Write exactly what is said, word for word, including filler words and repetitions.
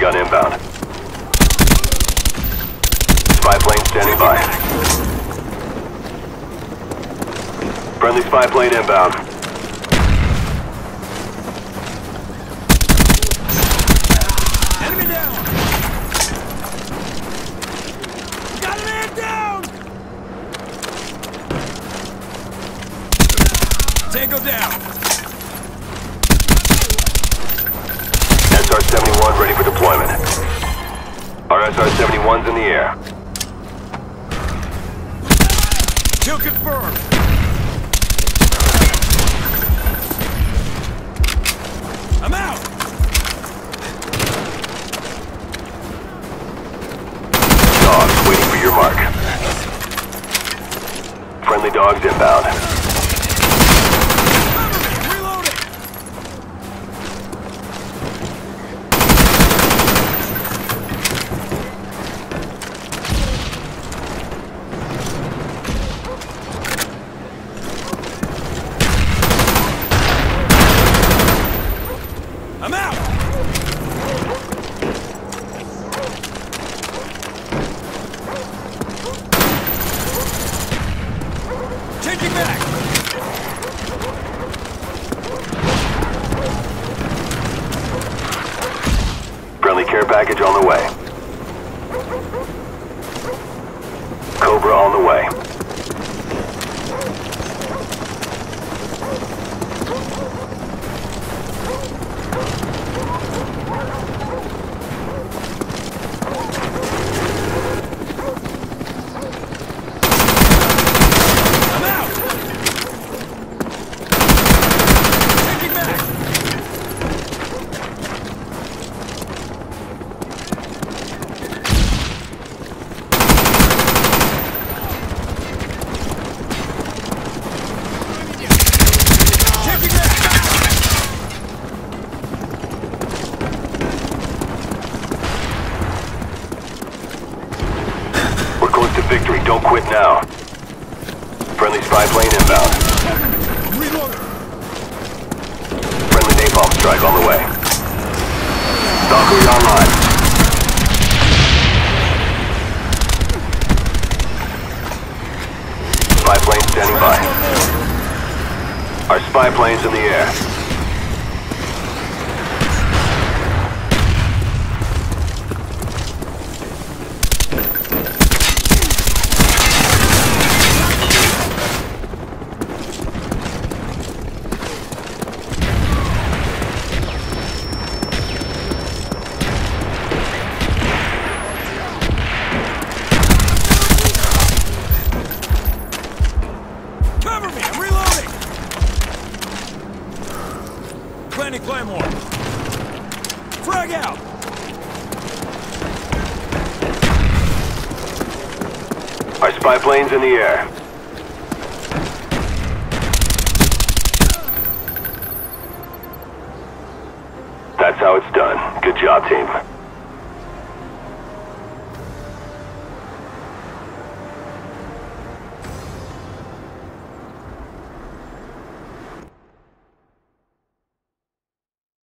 gun inbound. Spy plane standing by. Friendly spy plane inbound. Enemy down! Got a man down! Tango down! S R seventy-one ready for deployment. Our S R seventy-one's in the air. Kill confirmed! I'm out! Dogs waiting for your mark. Friendly dogs inbound. Reloading! I'm out! Changing back! Friendly care package on the way. Cobra on the way. I'm out! Taking back! Taking back! We're close to victory. Don't quit now. Friendly spy plane inbound. Reloading! Friendly napalm strike on the way. Valkyrie online. Spy plane standing by. Our spy plane's in the air. Cover me! I'm reloading! Planting Claymore! Frag out! Our spy plane's in the air. That's how it's done. Good job, team.